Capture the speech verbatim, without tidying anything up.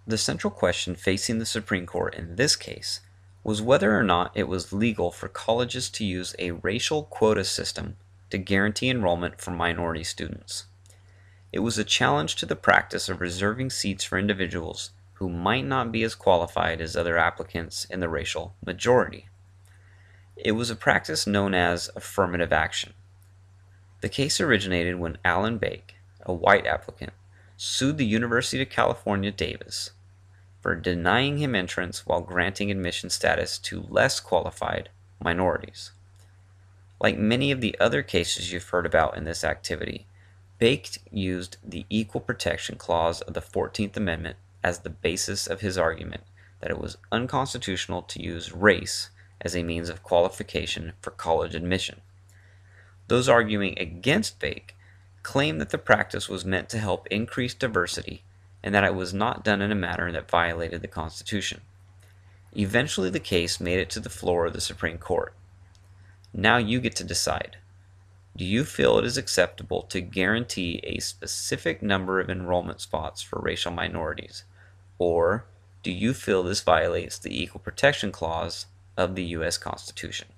The central question facing the Supreme Court in this case was whether or not it was legal for colleges to use a racial quota system to guarantee enrollment for minority students. It was a challenge to the practice of reserving seats for individuals who might not be as qualified as other applicants in the racial majority. It was a practice known as affirmative action. The case originated when Alan Bakke, a white applicant, sued the University of California, Davis for denying him entrance while granting admission status to less qualified minorities. Like many of the other cases you've heard about in this activity, Bakke used the Equal Protection Clause of the fourteenth Amendment as the basis of his argument that it was unconstitutional to use race as a means of qualification for college admission. Those arguing against Bakke claim that the practice was meant to help increase diversity and that it was not done in a manner that violated the Constitution. Eventually the case made it to the floor of the Supreme Court. Now you get to decide. Do you feel it is acceptable to guarantee a specific number of enrollment spots for racial minorities, or do you feel this violates the Equal Protection Clause of the U S Constitution?